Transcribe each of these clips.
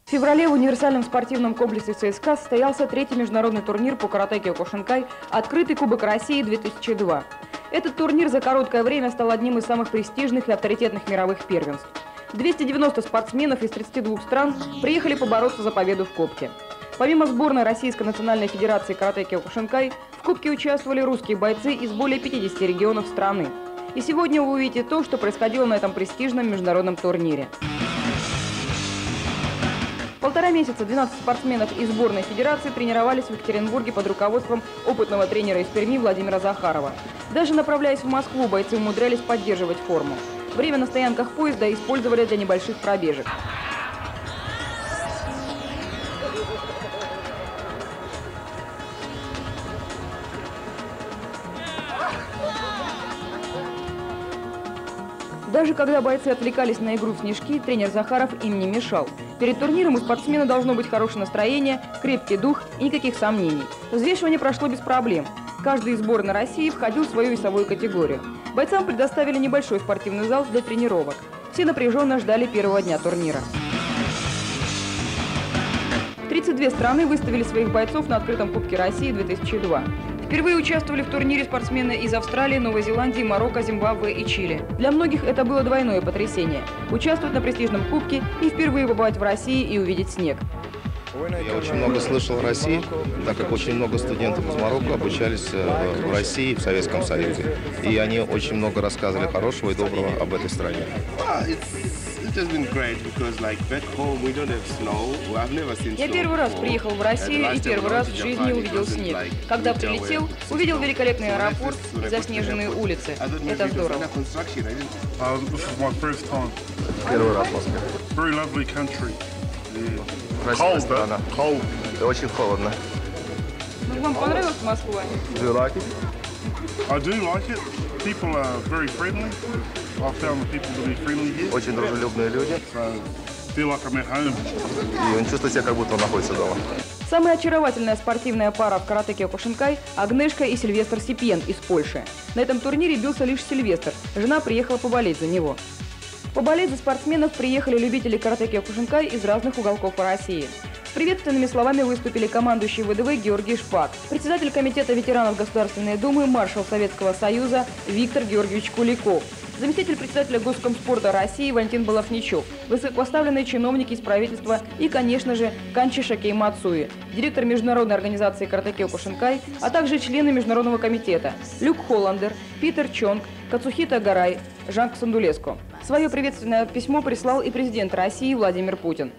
В феврале в универсальном спортивном комплексе ЦСКА состоялся третий международный турнир по каратэ Киокушинкай «Открытый Кубок России-2002». Этот турнир за короткое время стал одним из самых престижных и авторитетных мировых первенств. 290 спортсменов из 32 стран приехали побороться за победу в Кубке. Помимо сборной Российской национальной федерации каратэ Киокушинкай, в Кубке участвовали русские бойцы из более 50 регионов страны. И сегодня вы увидите то, что происходило на этом престижном международном турнире. Полтора месяца 12 спортсменов из сборной федерации тренировались в Екатеринбурге под руководством опытного тренера из Перми Владимира Захарова. Даже направляясь в Москву, бойцы умудрялись поддерживать форму. Время на стоянках поезда использовали для небольших пробежек. Даже когда бойцы отвлекались на игру в снежки, тренер Захаров им не мешал. Перед турниром у спортсмена должно быть хорошее настроение, крепкий дух и никаких сомнений. Взвешивание прошло без проблем. Каждый из сборной России входил в свою весовую категорию. Бойцам предоставили небольшой спортивный зал для тренировок. Все напряженно ждали первого дня турнира. 32 страны выставили своих бойцов на открытом Кубке России 2002. Впервые участвовали в турнире спортсмены из Австралии, Новой Зеландии, Марокко, Зимбабве и Чили. Для многих это было двойное потрясение – участвовать на престижном кубке и впервые побывать в России и увидеть снег. Я очень много слышал о России, так как очень много студентов из Марокко обучались в России, в Советском Союзе. И они очень много рассказывали хорошего и доброго об этой стране. Я первый раз приехал в Россию и первый раз в жизни увидел снег. Когда прилетел, увидел великолепный аэропорт и заснеженные улицы. Это здорово. Первый раз в Москве. Красивая страна. Очень холодно. Ну, вам понравилась Москва? Do you like it? I do like it. People are very friendly. I found the people to be friendly here. Очень дружелюбные люди. So, feel like I'm at home. И он чувствует себя, как будто он находится дома. Самая очаровательная спортивная пара в каратэ Киокушинкай – Агнешка и Сильвестр Сипьен из Польши. На этом турнире бился лишь Сильвестр. Жена приехала поболеть за него. Поболеть за спортсменов приехали любители каратэ Киокушинкай из разных уголков России. С приветственными словами выступили командующий ВДВ Георгий Шпак, председатель комитета ветеранов Государственной Думы, маршал Советского Союза Виктор Георгиевич Куликов, заместитель председателя Госкомспорта России Валентин Балахничев, высокопоставленные чиновники из правительства и, конечно же, Канчи Шакей Мацуи, директор международной организации каратэ Киокушинкай, а также члены международного комитета Люк Холландер, Питер Чонг, Кацухита Гарай, Жан Сандулеско. Свое приветственное письмо прислал и президент России Владимир Путин.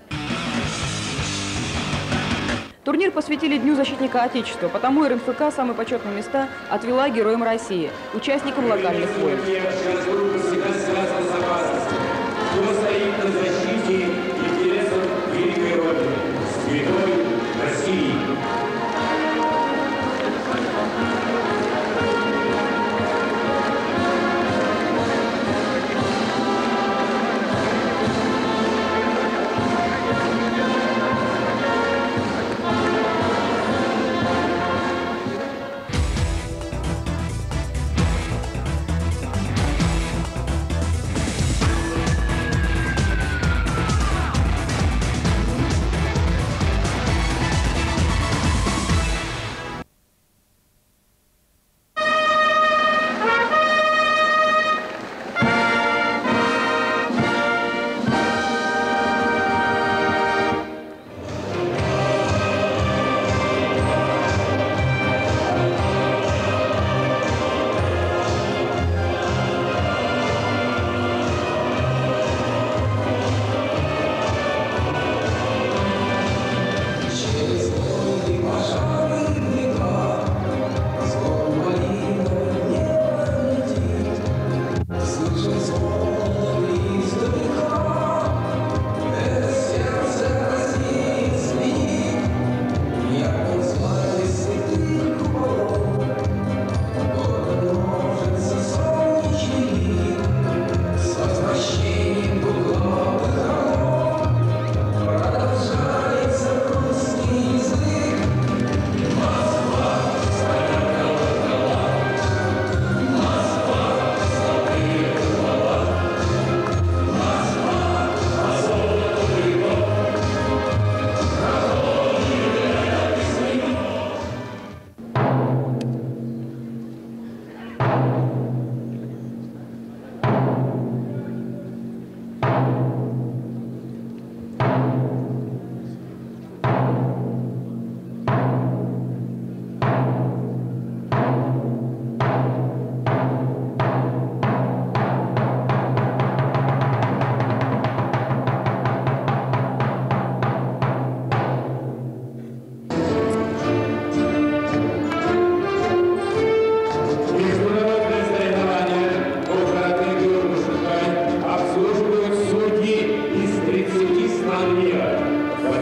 Турнир посвятили Дню защитника Отечества, потому РНФК самые почетные места отвела героям России, участникам локальных войн.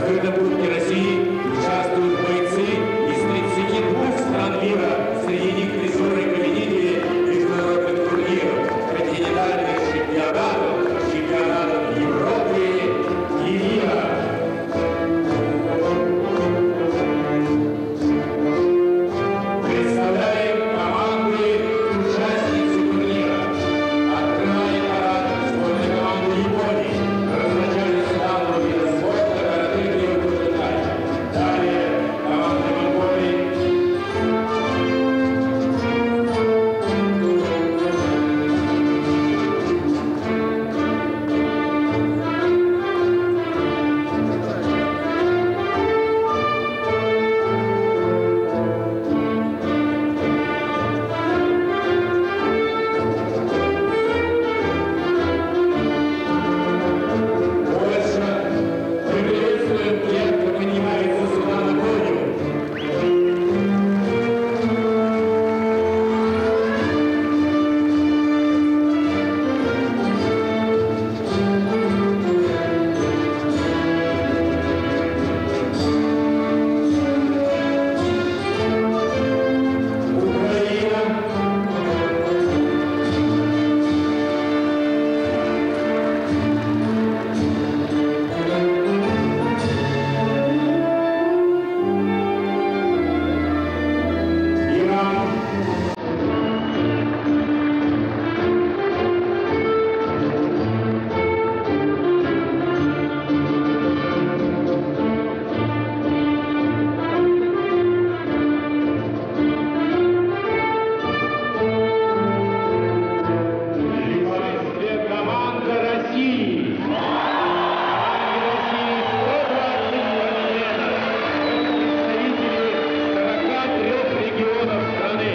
открытом Кубке России участвуют бойцы из 32 стран мира, среди них призеры и победители международных турниров, континентальных чемпионатов, чемпионатов Европы и мира. Представляем команды участницы турнира. Открывает парад сборная команда Японии. Родоначальник данного вида спорта каратэ Киокушинкай. Далее команда Монголии. Польша. Мы приветствуем тех, кто поднимается сюда на подиум. Украина. Иран. Ликвидация команда России. Команде России 122 лета. Представители 43 регионов страны.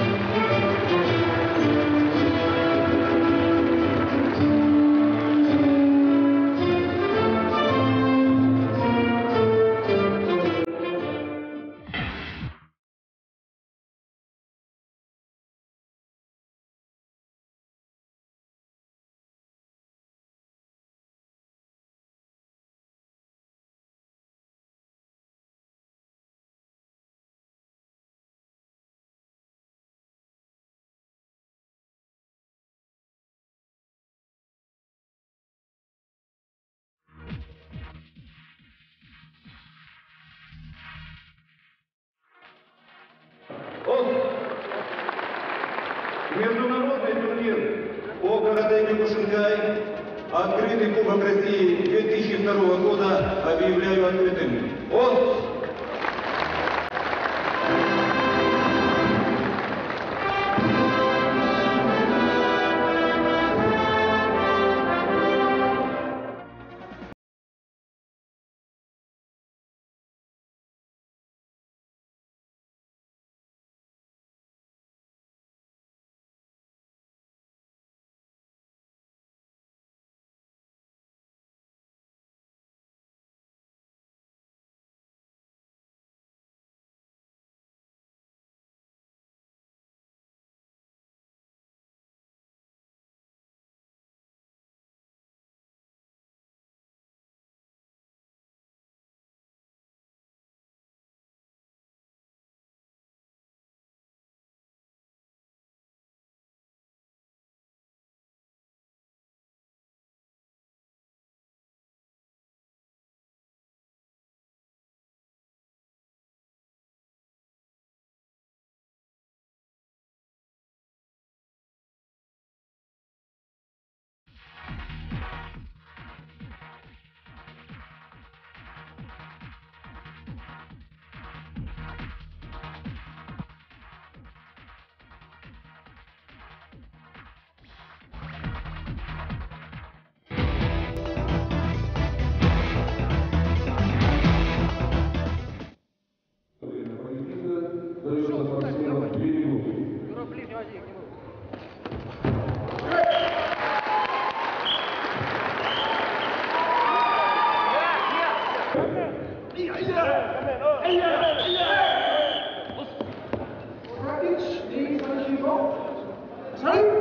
Международный турнир по каратэ Киокушинкай, открытый Кубок России 2002 года объявляю открытым.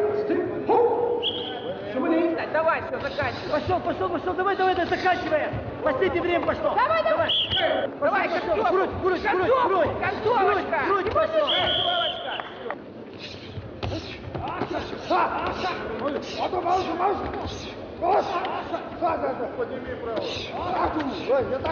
Давай, все, заканчивай. Пошел, давай, заканчивай. Последнее время пошло. Давай, давай. Давай, концовочка. Грудь. Концовочка. Грудь пошел. Подними право.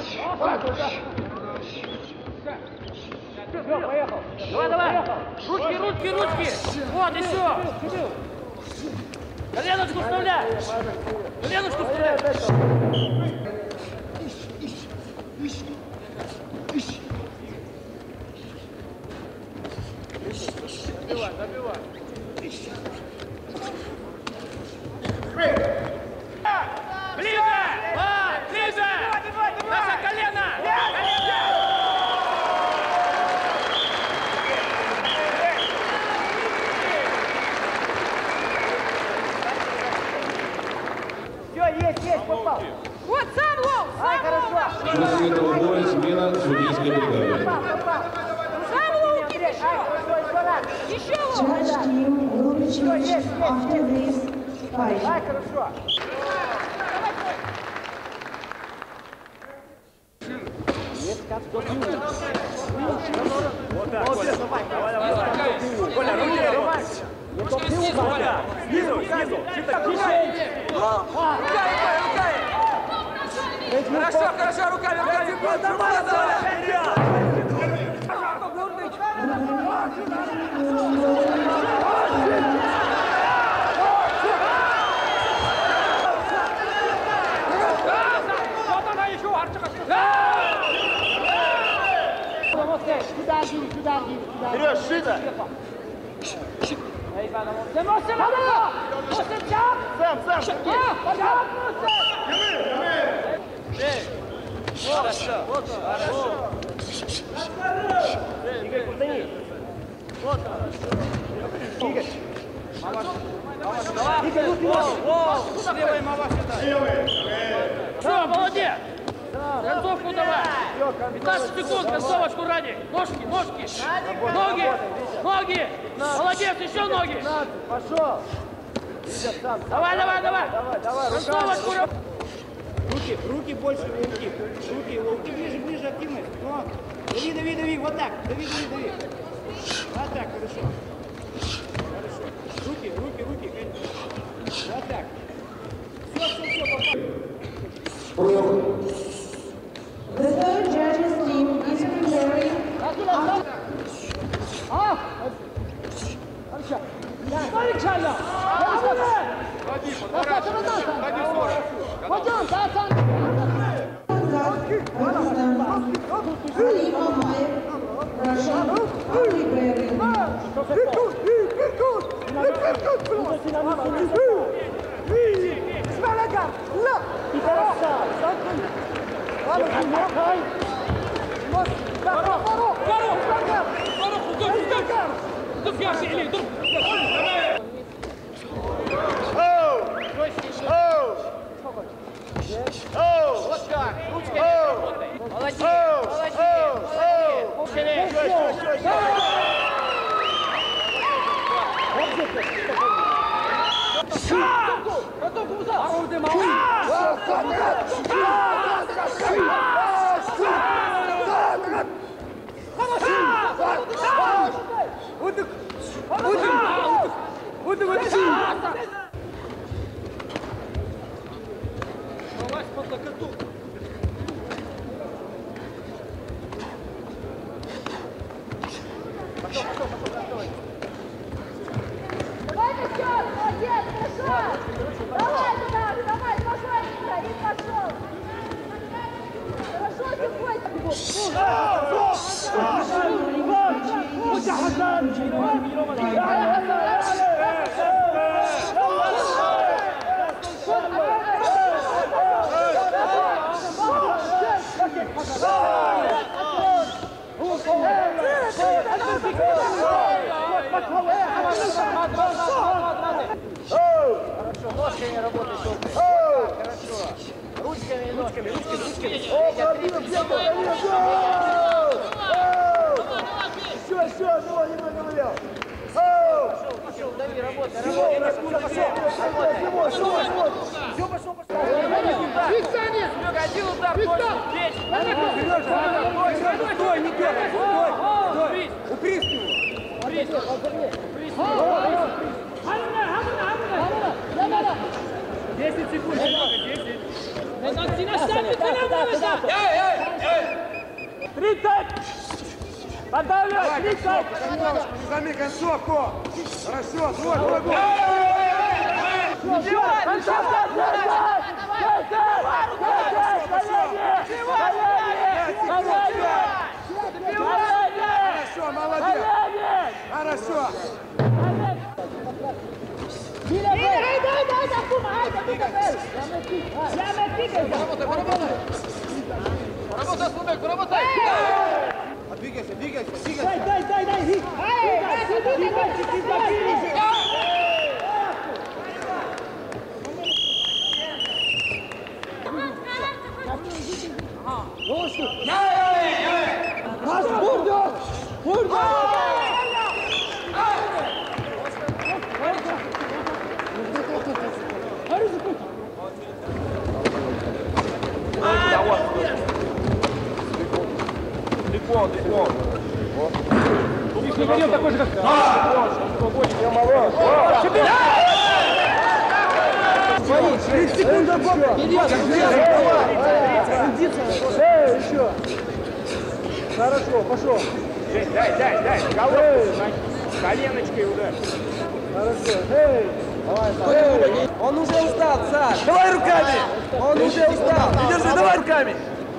Все, поехал. Давай. Ручки. Вот, еще. Коленочку вставляй. Добивай. Ближе! Наше колено! Все, есть, попал. Вот, сам лов! Хорошо. После этого боя смена судейской бригады. Сам лов, еще лов! Judge team will be changed after this fight. Хорошо. Вот так, давай. Коля, руки. Снизу. Хорошо, руками. Сюда. Вперед, шито. Хорошо. Игорь, крутани. Вот. Игорь. Все, молодец. Концовку давай. 15 секунд, концовочку ради. Ножки. Ноги. Молодец, еще ноги. Пошел. Давай. Концовочку. Руки больше, руки ближе, активность. Дави, вот так. Дави. Вот так, хорошо. Руки. Вот так. Все, попал. The third judges team is preparing. Ali Mamayev, Russian, are preparing. Вот так, ручками работай. Молодец. Давай, Костян, молодец, хорошо! Давай, пошел, и пошел! Хорошо, Хорошо, ножками работай, толкай. Хорошо. Ручками и ножками. Пошел, дави, работай. Все, пошел. Один удар, точно, плечи. Стой, не дергай, стой. Упрись его. Упрись его. 10 секунд, 10. 30! Подавляй! 30! Не займи концовку! Хорошо, твой! Хорошо, молодец! Хорошо! Поработай, Слубек, поработай! Двигайся, двигайся, двигайся! Дай! Далеко. Лишний горел такой же, как... Я молод. 30 секунд. Еще. Хорошо, пошел. Дай. Голову. Коленочкой удар. Хорошо. Давай. Он уже устал, Саш. Давай руками. Он уже устал. Не держи, давай руками.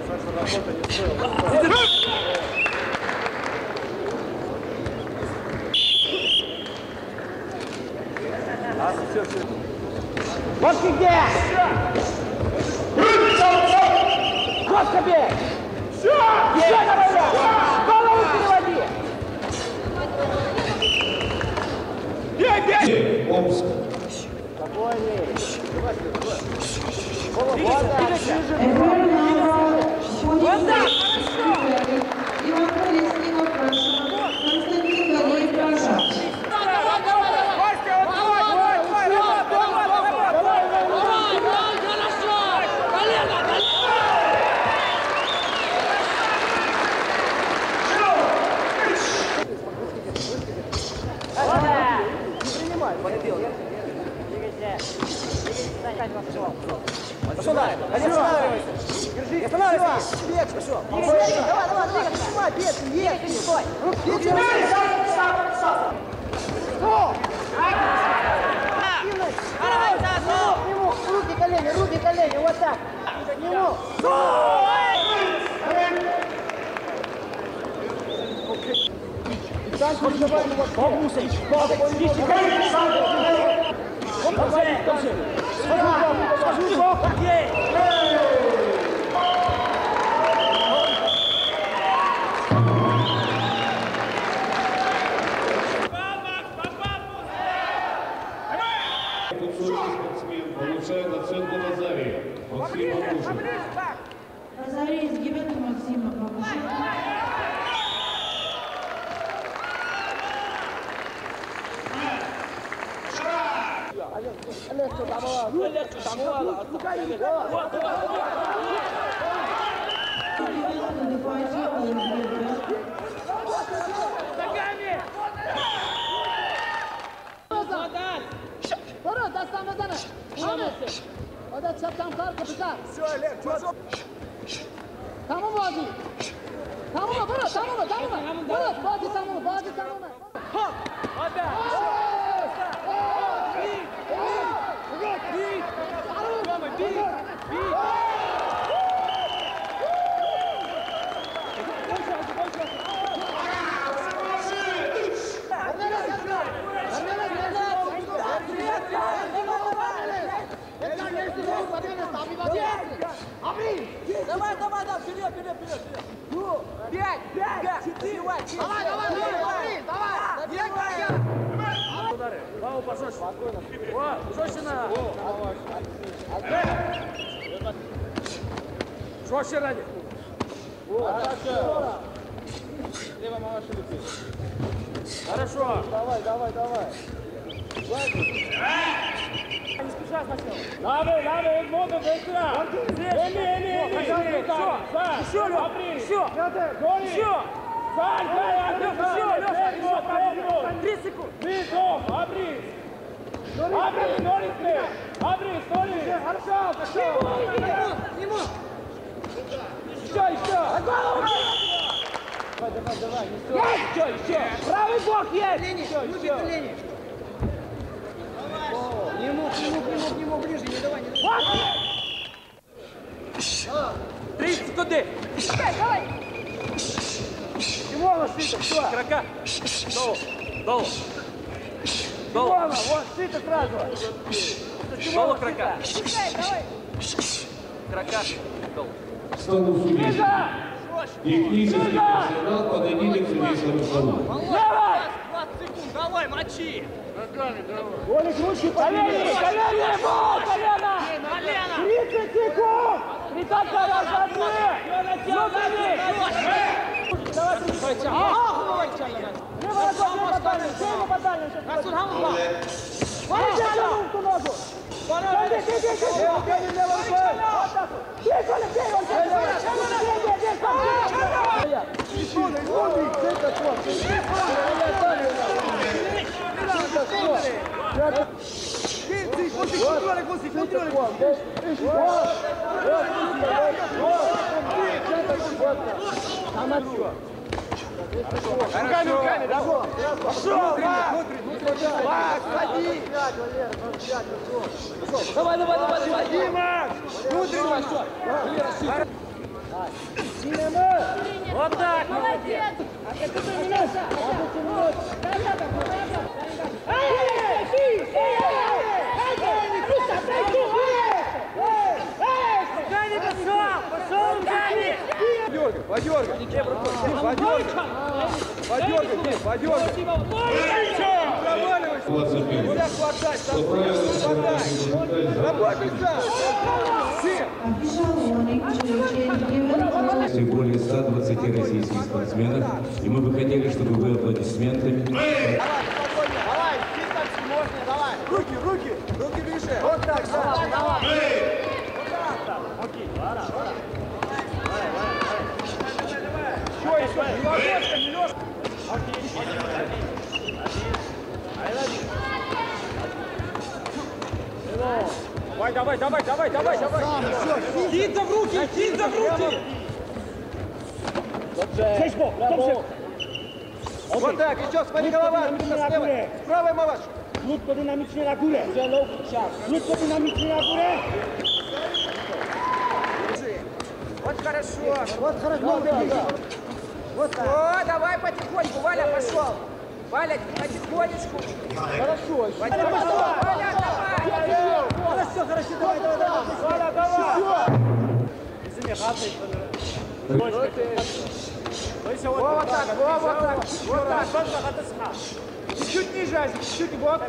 Все. Башки где? Жестко бей! Еще добавляй! Голову переводи! Бей! Омск. Иван Колесников, Russia. Константин Галеев, Russia. Пошел дальше. Останавливайся. Держи. Останавливайся. Бег, пошел. Давай, двигайся. Снимай, бег. Есть. Стой. Руки. Руки, колени. Вот так. К нему. Спортсмен получает оценку Назария. Максим Абушев. Назарий Сгибет Максима Бабушек. Tamam abi. Tamam bana. Bana hadi tamam. Hop. Hadi. Давай, вперед. 5, 4, давай. Удары. Лаву пожестче. Спокойно. Жестче на. Жестче ради. Лево мамаши летит. Хорошо. Давай. Правый бок есть! Лени! Не мог, ближе, не давай, не давай. 30 секунды! Давай! Тимона, Свита, все! Игрока! Долу! Тимона, вот, Свита сразу! Долу игрока! Давай! Игрока! Долу! Статус судей. Технический персонал, подойдите к судейскому столу. Давай! 20 секунд, давай, мочи! Олег, ручки колени! Колено! 30 секунд! Не так разожми! Руками, да? Пошел! Давай! Дима! Вот так! Молодец! Более 120 российских спортсменов, и мы бы хотели, чтобы вы аплодисментами. Давай, давай! Руки ближе! Вот так, давай! Окей, Еще! Давай! Кидza в руки! Сечбо! Вот так, еще, смотри, голова! С правой малаш! Krótko dynamicznie na górę! Krótko dynamicznie na górę! Вот хорошо! Вот так! О, давай потихоньку, Валя, пошел! Валя, потихонечку! Хорошо! Валя, давай! Хорошо, давай! Валя, давай! Извини, гадный. Вот так! Чуть ниже, чуть вот.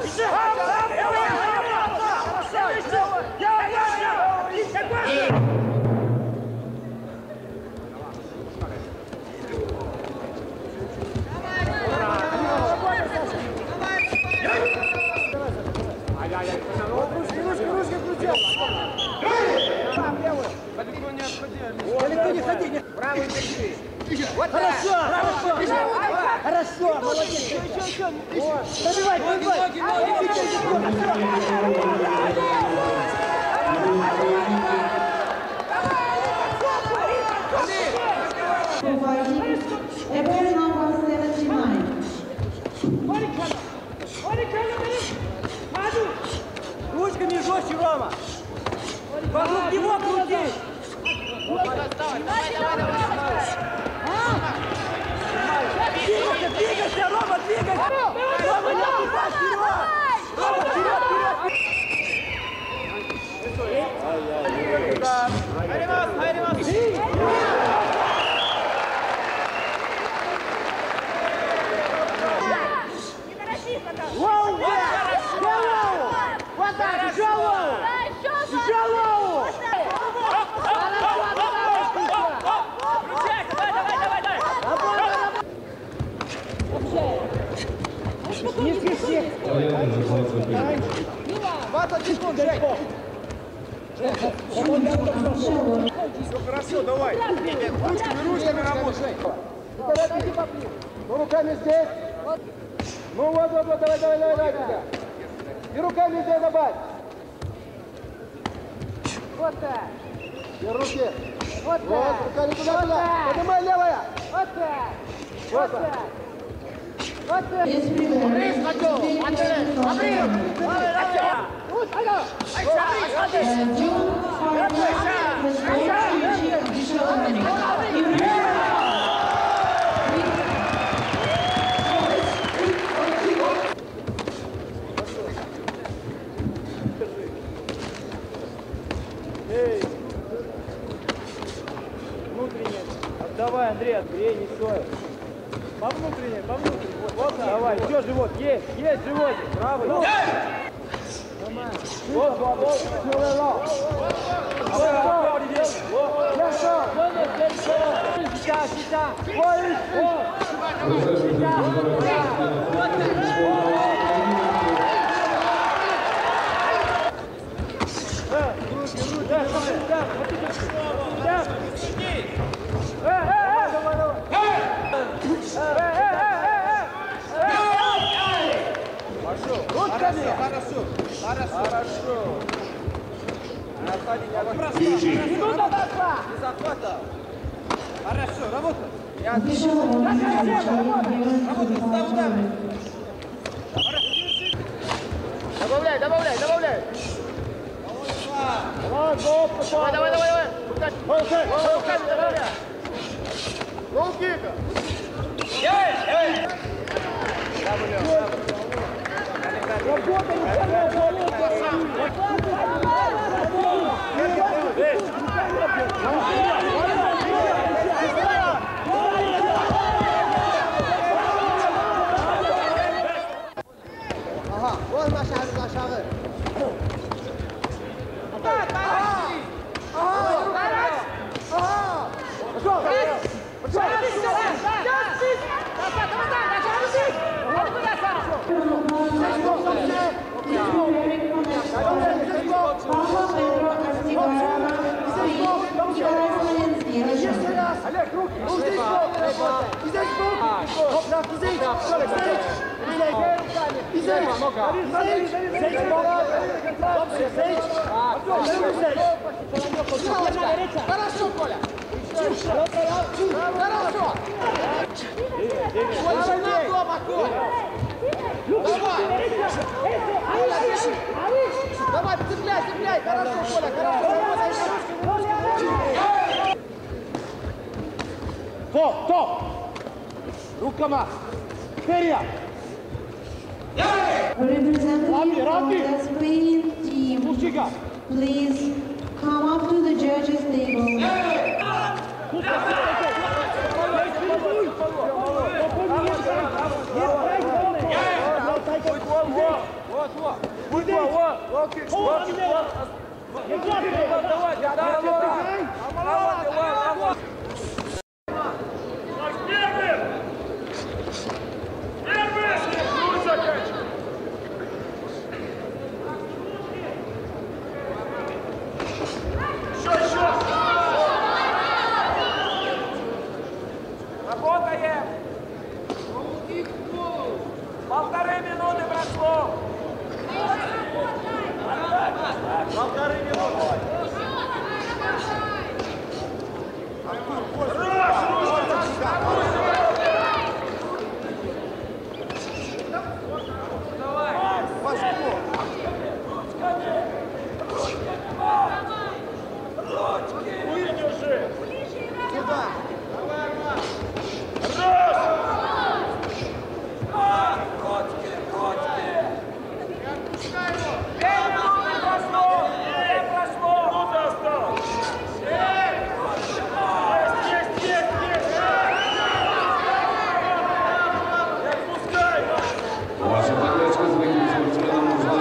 Далеко не ходи, правый держи. Вот хорошо, хорошо, молодец. Забивай. Event number 79. Ручками жестче, Рома. Вокруг него крути. Двигайся, Рома, двигайся! Рома, не опускай вперед! Рома, вперед! Все хорошо, давай. Ручками работай. Ну, руками здесь. Ну, вот, давай. И руками здесь добавь. Вот так. И руки. Вот так. Вот, руками туда. Поднимай левая. Вот так. Вот так. Вот так. Обрез, хочу. Обрез. Внутренне. Давай, Андрей, Андрей, не стой. По внутренней. Вот, давай, все, живот, есть живот. Правый. Вот. Хорошо. Минута дошла. Не захвата. Хорошо, работай. Работай, Добавляй. Давай. Руками добавляй. Лоу-кика. Ага, вот наш шагы. Олег, руки! Хорошо, Коля! Хорошо! Давай, цепляй! Хорошо, Коля, хорошо! Стоп! Руками! Вперед! Representative from the Spain team, please come up to the judges' table. Работаем! 1,5 минуты прошло! 1,5 минуты! Ваша поддержка своим спортсменам нужна.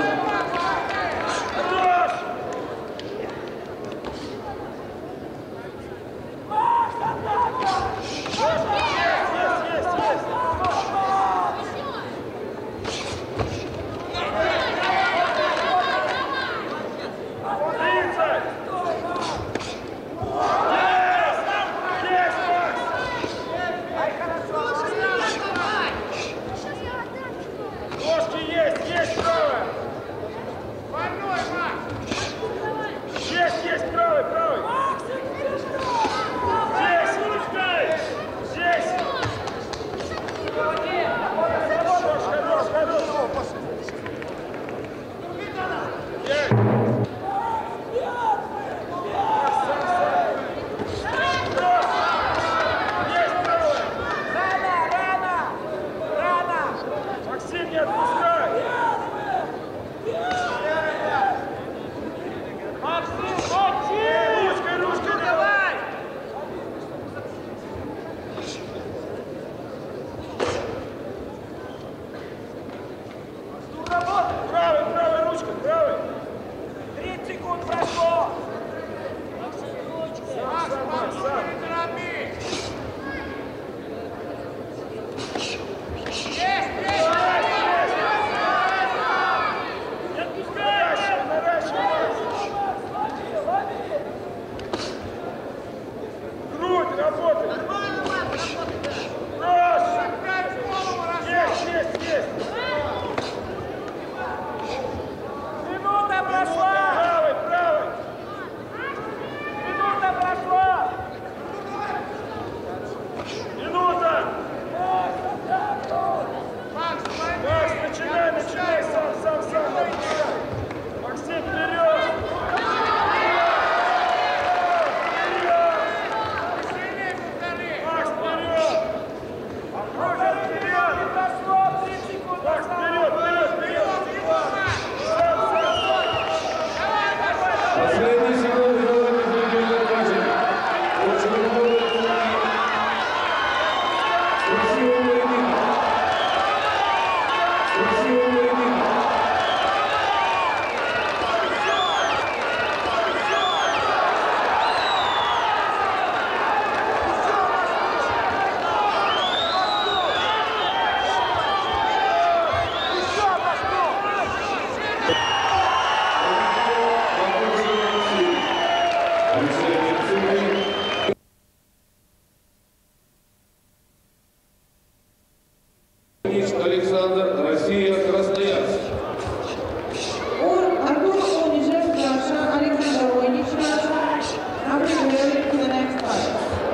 Минута! Макс, начинай, сам. Максим, вперед! Макс, вперед! Макс, вперед! Последний секунд сделали матча. Очень много красивого поединка. Александр, Россия, Красноярск. Artur Onijev, Russia, Alexander Voynich, Russia, are preparing for the next fight.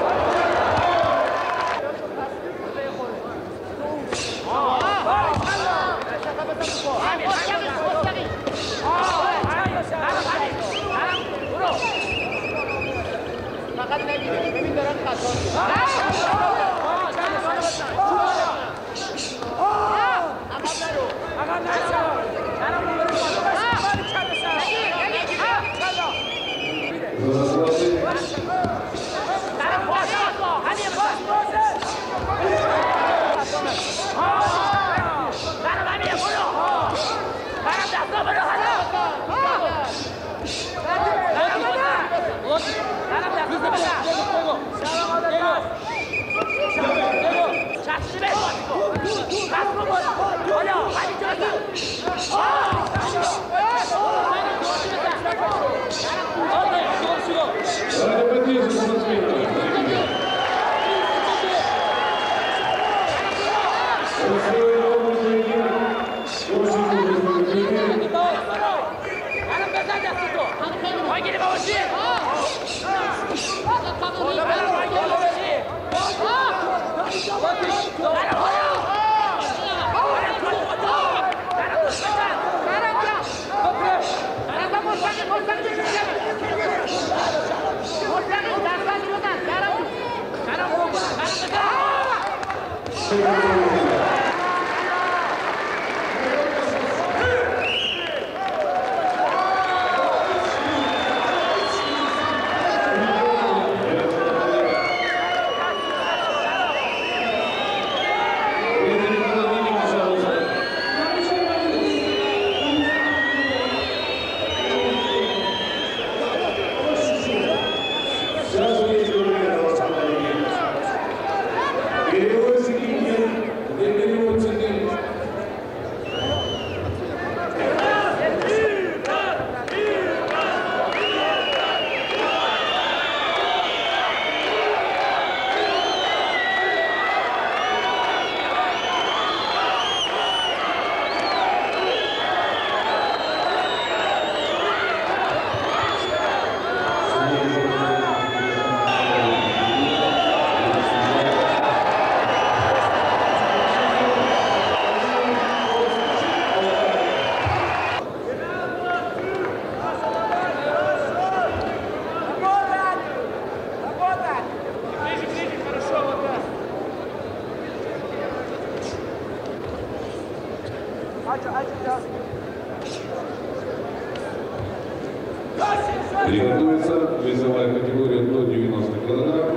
Рекомендуется весовая категория до 90 кг.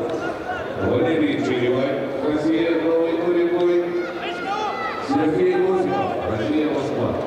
Валерий Черевай, Россия, Новый Уренгой. Сергей Осипов, Россия, Москва.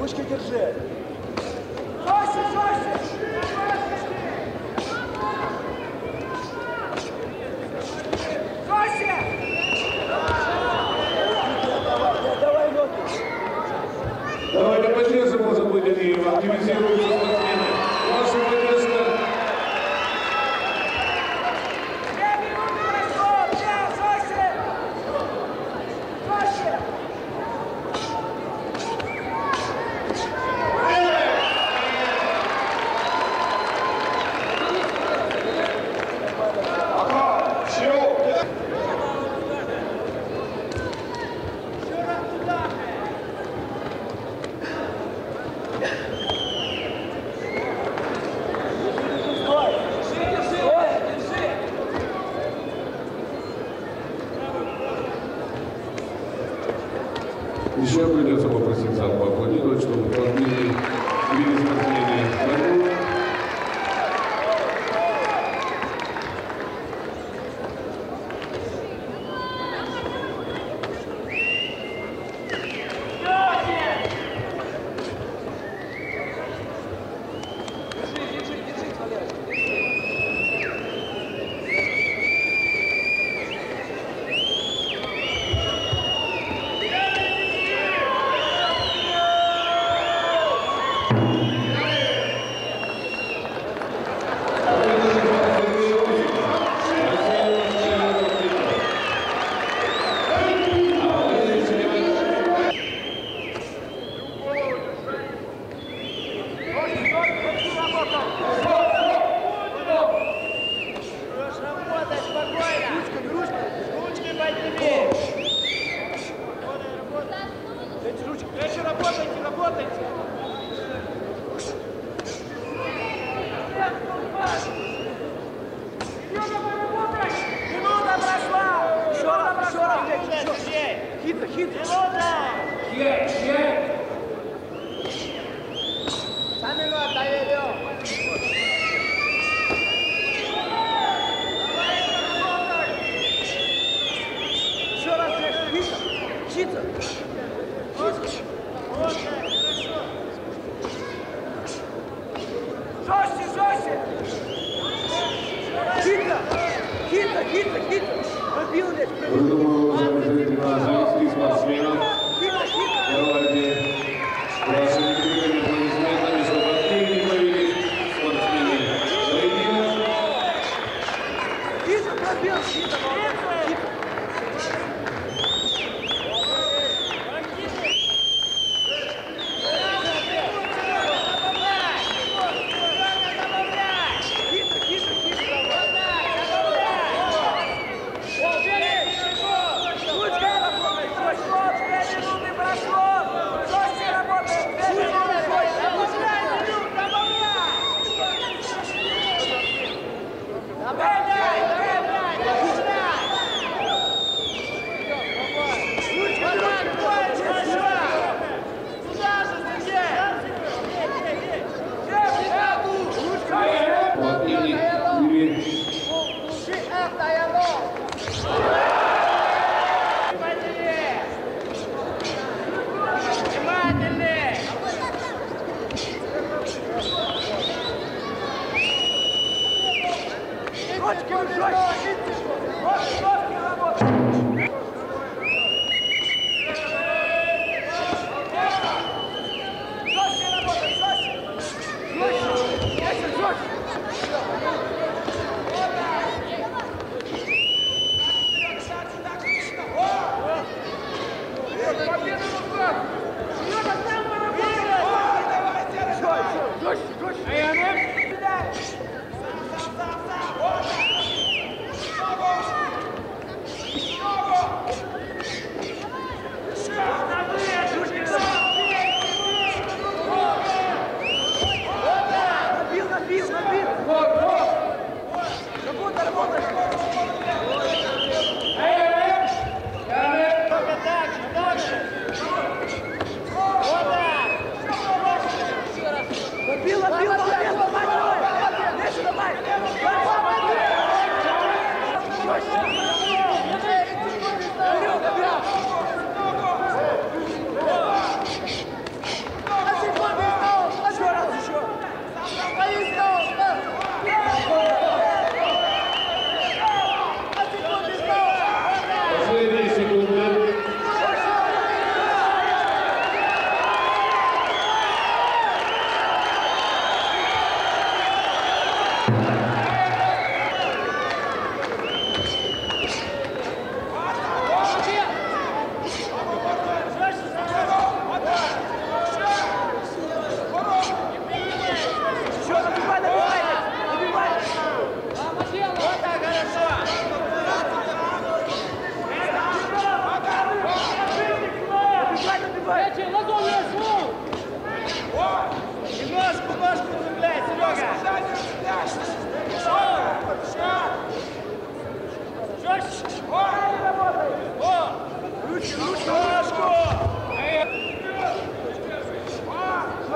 Ручки держи. Жестче, жестче. Жестче. Давай ноги. Давайте поддержим уже Владимир, активизируем спортсмены. Ваша поддержка. Еще придется попросить зал поаплодировать, чтобы подняли спортсмены борьбу.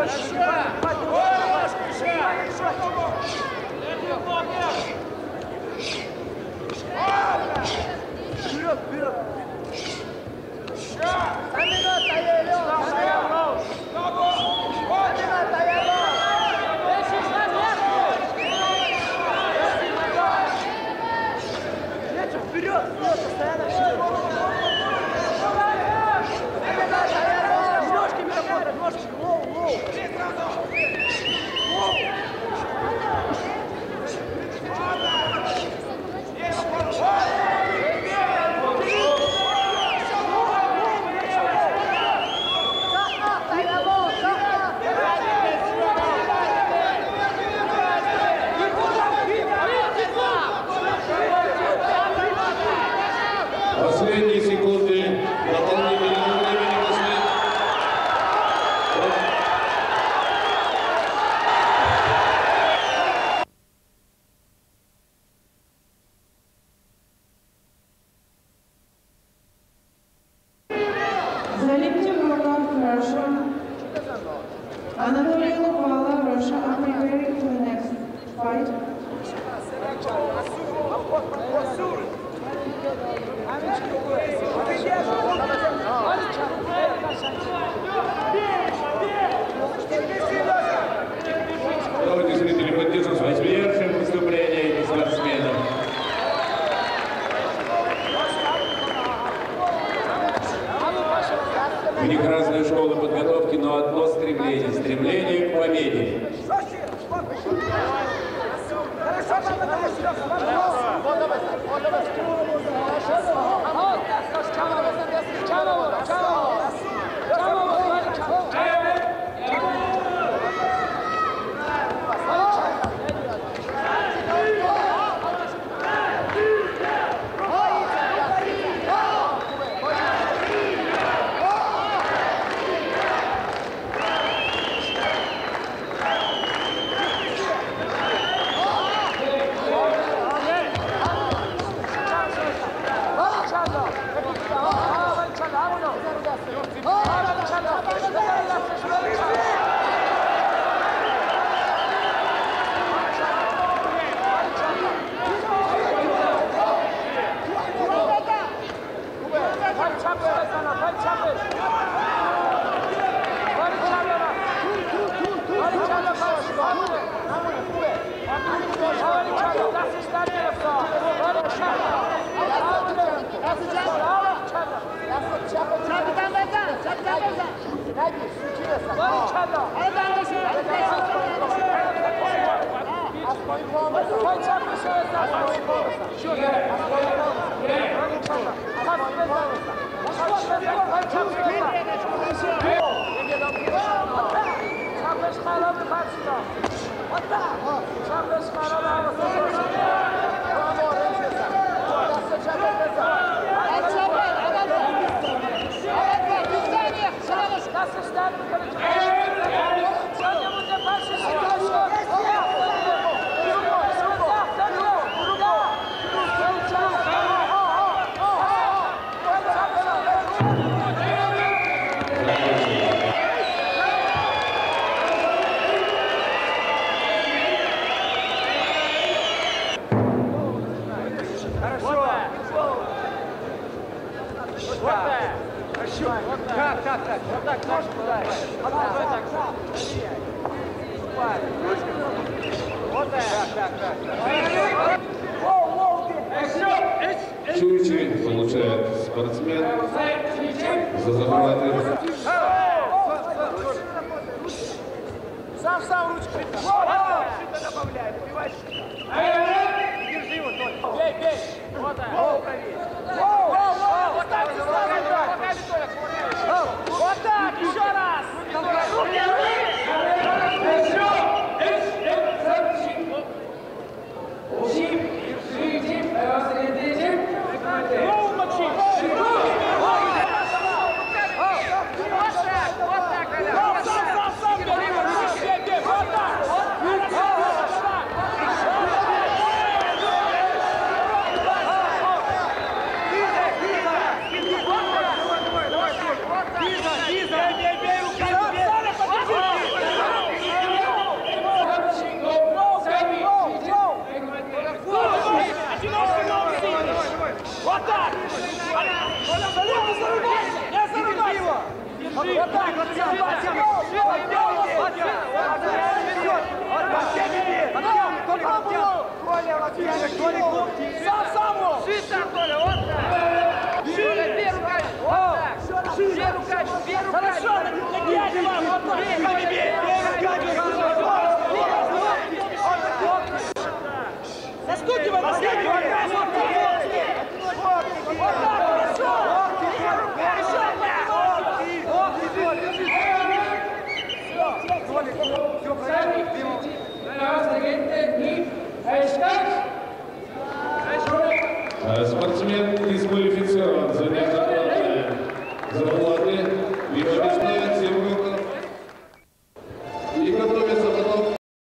Вперед, вперед! Вперед, постоянно вперед! Ножками работать, ножками, лоу! Последние секунды дополнительного времени после... Zalipty Brunov, Russia. Anatoly Lupala, Russia, are preparing for the next fight. Давайте, зрители, поддержим восьмершим выступление спортсменов. У них разная школа подготовки, но одно стремление – стремление к победе. Чучи получает спортсмен за захваты. Сам ручкой. Добавляй, убивай. Держи его только. Бей. Вот так. Вот так, еще раз. Спортсмен дисквалифицирован за неадекватные захваты и побеждает 7 уроков. И готовится потом.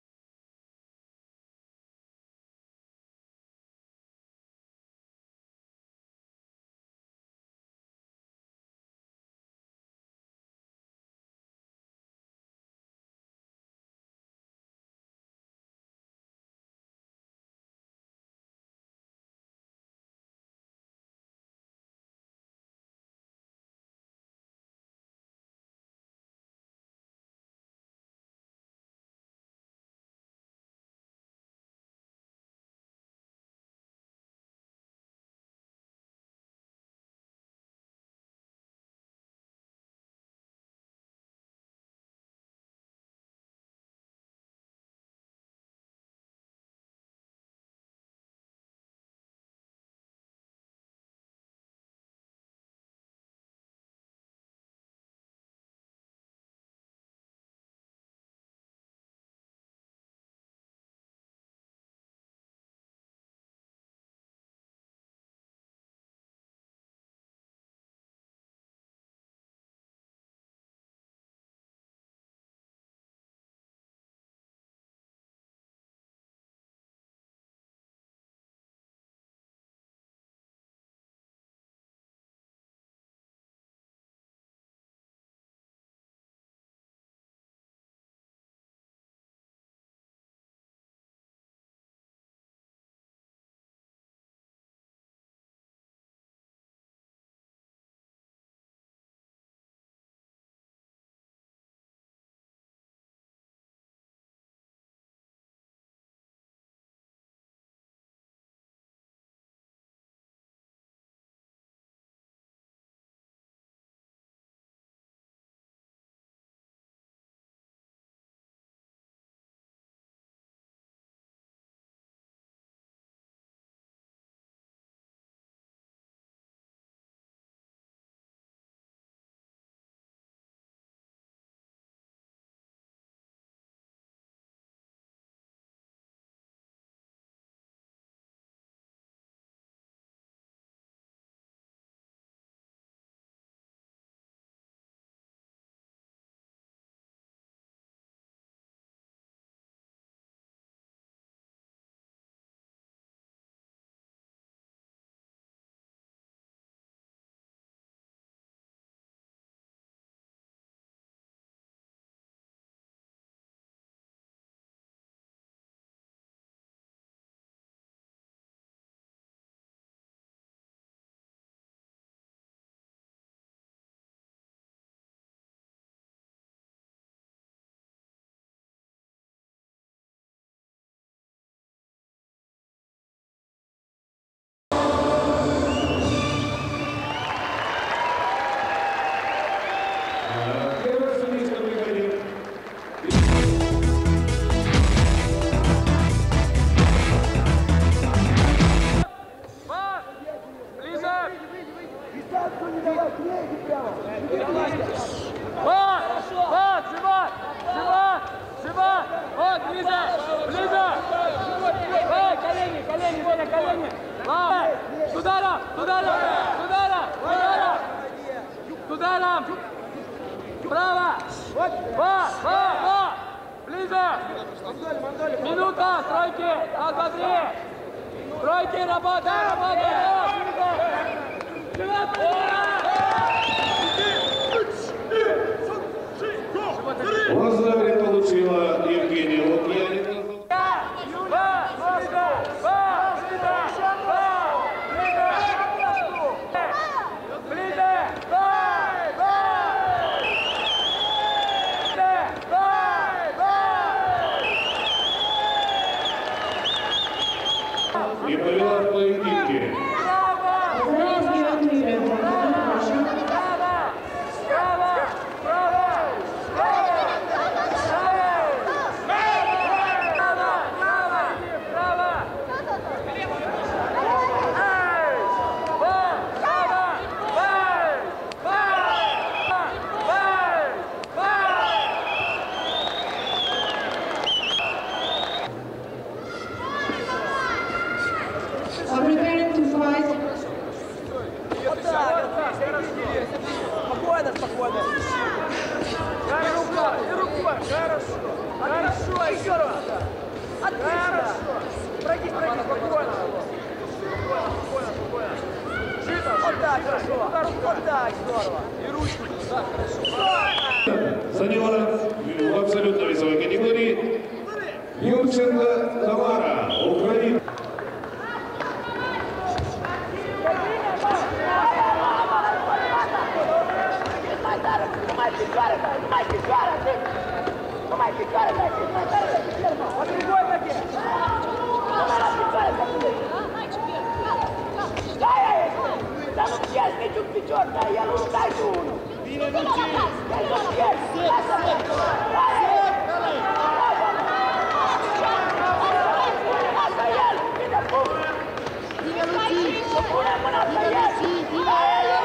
Минута, стройки, раз, два, три. Стройки, работа, работа. Лазарь получила Евгения Лукьяненко. И повела в поединке. Отлично! Пройди, спокойно. Вот так, хорошо. Вот так, здорово. И ручку туда, хорошо. Сеньора, в абсолютно весовой категории Юрченко Тамара, Украина. По другой ноге. Da nu pierzi niciun picior, dar el nu dai tu unul. Bine, Luci! El nu pierzi. Asta el, bine pun. Bine, Luci! Să pune mâna pe el. Bine,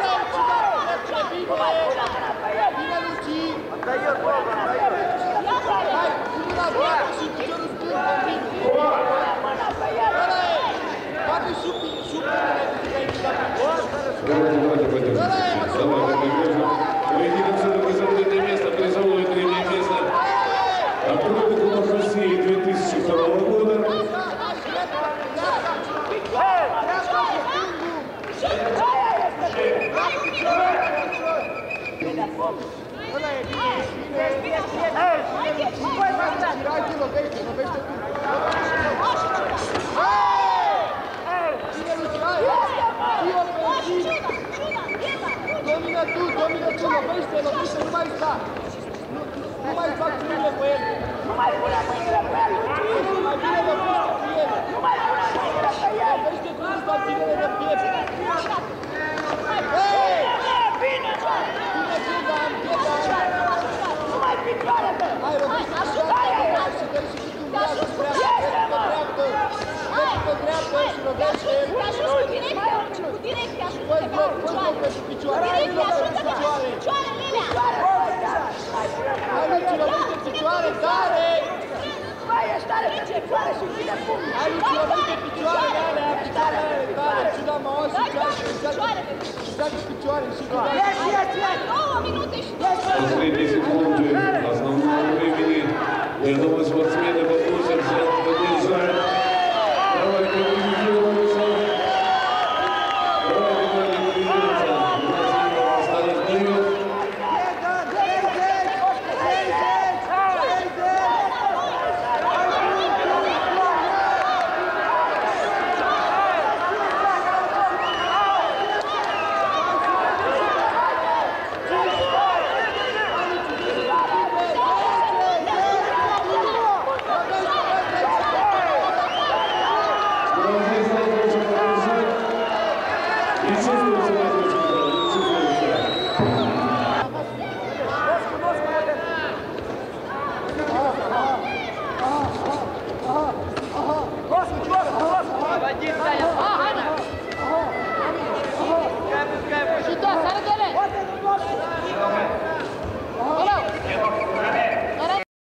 bine, Luci! Asta el, pune mâna pe el. Hai, pune la dreapta și piciorul stâng continuu. Pune mâna pe el. Bate și piciorul de la Давайте пойдем. Давай, поединок за доказательное место, призовое третье место. Открытый Кубок России 2002 года. Domina tu, lovește, nu mai sta. Nu mai fac mâinile cu el. Nu mai pune mâinile pe el. Mai bine lovește cu el. Nu mai pune mâinile pe el. Lovește cu el, fac ținere de piept. Hei! Bine, bă! Bine, Ghedan. Nu mai picioare, bă! Hai, lovește cu el și dă-l și tu vrează spre dreaptă. Dă-l pe dreaptă și lovește el. Te ajut cu direcția, cu direcția, ajută Păi pe bloc, picioare. pentru picioare. Cu direcția, ajută pe picioare, Lelea! Hai, Luci, lovește picioare, tare! Băi, ești tare pe picioare și bine pun! Hai, Luci, lovește picioare, alea, picioarele tare! Ciuda Maos și joacă picioare și joacă. 9 minute și 2 Последние секунды основного времени для нового